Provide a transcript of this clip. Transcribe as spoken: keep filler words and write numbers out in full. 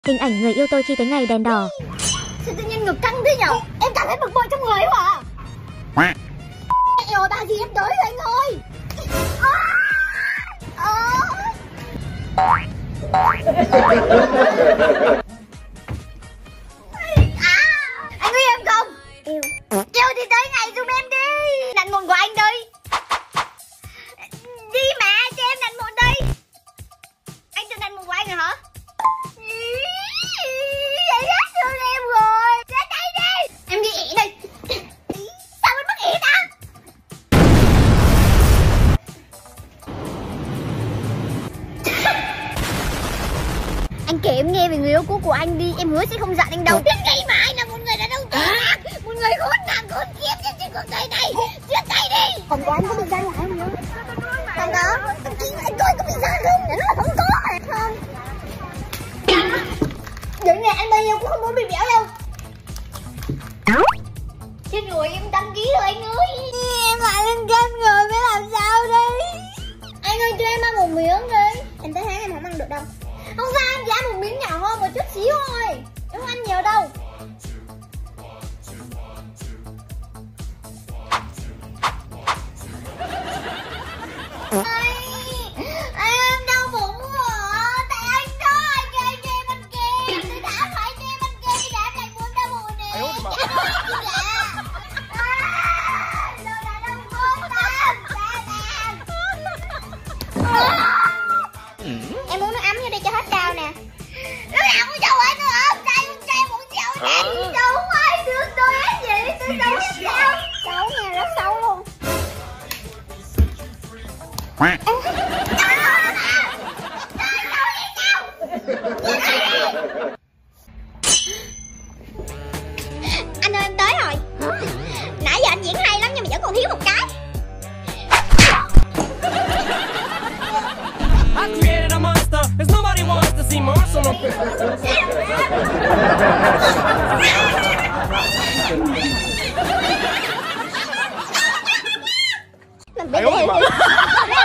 Hình ảnh người yêu tôi khi tới ngày đèn đỏ. Sao tự nhiên ngực căng thế nhở? Em cảm thấy bực bội trong người quá à. Eo ta gì em tới rồi anh ơi. À, à. À, anh yêu em không? Yêu. Yêu thì tới ngày giùm em đi. Đặt nguồn của anh đây. Đi mà cho em đặt nguồn đây. Anh tự đặt nguồn của anh rồi hả? Vậy hết thương em rồi. Ra đây đi. Em đi ỉ đây. Sao anh mất ỉ ta? Anh kể em nghe về người yêu cũ của anh đi. Em hứa sẽ không giận anh đâu. Đến ngày mà anh là một người đàn ông tốt ác, một người khốn nạn khốn kiếp trên trên cuộc đời này. Chia tay đi. Phòng của anh có bị gian lại không nhá? Không có. Anh chỉ anh coi có bị gian không? Nó là không có à. Không. Những ngày anh bao nhiêu cũng không muốn bị béo đâu. Chết rồi, em đăng ký rồi anh ơi. Em lại lên game rồi, phải làm sao đây? Anh ơi cho em ăn một miếng đi. Em tới tháng em không ăn được đâu. Không sao, em chỉ ăn một miếng nhỏ hơn, một chút xíu thôi. Em không ăn nhiều đâu. Anh, anh em đau bụng hả? Tại anh đó, anh kêu anh cho em ăn kem. Tôi đã phải cho em ăn kem để em lại muốn đau bụng nè. Em muốn nước ấm vô đây cho hết đau nè. Nước ấm có dầu anh nữa không? Trai con trai muốn dầu nè. Đâu không ai được tôi hết vậy. Tôi xấu hết sao? Xấu nha, rất xấu luôn. Anh ơi em tới rồi. Nãy giờ anh diễn hay lắm nhưng mà vẫn còn thiếu một cái. I created a monster, 'cause nobody wants to see monster no Làm biết đi.